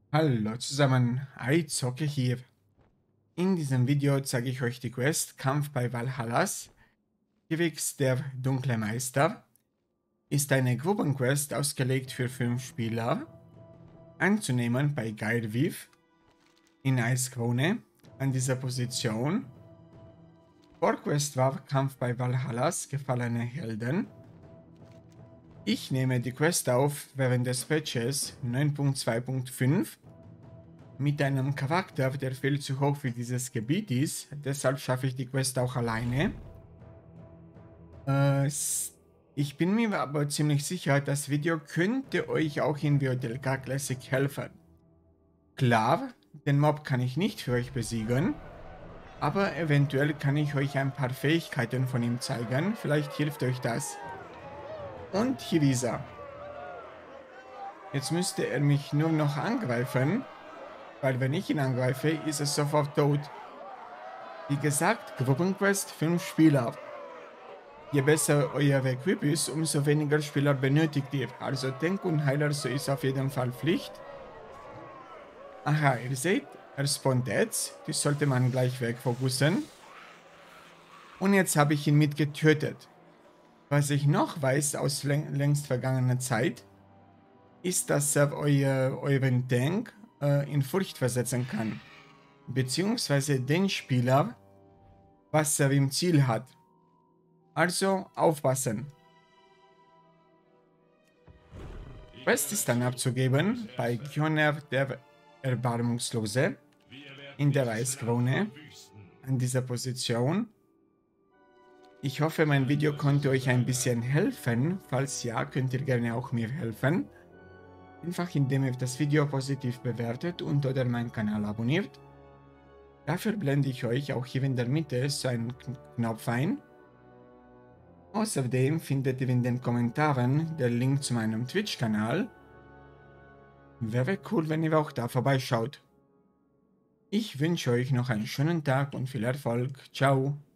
Hallo zusammen, iZocke hier. In diesem Video zeige ich euch die Quest Kampf bei Valhallas. Gewix der Dunkle Meister ist eine Gruppenquest ausgelegt für 5 Spieler, anzunehmen bei Geirviv in Eiskrone an dieser Position. Vorquest war Kampf bei Valhallas, gefallene Helden. Ich nehme die Quest auf während des Patches 9.2.5 mit einem Charakter, der viel zu hoch für dieses Gebiet ist. Deshalb schaffe ich die Quest auch alleine. Ich bin mir aber ziemlich sicher, das Video könnte euch auch in WoDLK Classic helfen. Klar, den Mob kann ich nicht für euch besiegen, aber eventuell kann ich euch ein paar Fähigkeiten von ihm zeigen. Vielleicht hilft euch das. Und hier ist er. Jetzt müsste er mich nur noch angreifen, weil wenn ich ihn angreife, ist er sofort tot. Wie gesagt, Gruppenquest 5 Spieler. Je besser euer Equip ist, umso weniger Spieler benötigt ihr. Also Tank und Heiler, so ist auf jeden Fall Pflicht. Aha, ihr seht, er spawnt jetzt. Die sollte man gleich wegfokussen. Und jetzt habe ich ihn mit getötet. Was ich noch weiß aus längst vergangener Zeit, ist, dass er euren Tank in Furcht versetzen kann. Beziehungsweise den Spieler, was er im Ziel hat. Also aufpassen. Quest ist dann abzugeben bei Gjoner der Erbarmungslose in der Eiskrone an dieser Position. Ich hoffe, mein Video konnte euch ein bisschen helfen. Falls ja, könnt ihr gerne auch mir helfen. Einfach indem ihr das Video positiv bewertet und oder meinen Kanal abonniert. Dafür blende ich euch auch hier in der Mitte so einen Knopf ein. Außerdem findet ihr in den Kommentaren den Link zu meinem Twitch-Kanal. Wäre cool, wenn ihr auch da vorbeischaut. Ich wünsche euch noch einen schönen Tag und viel Erfolg. Ciao.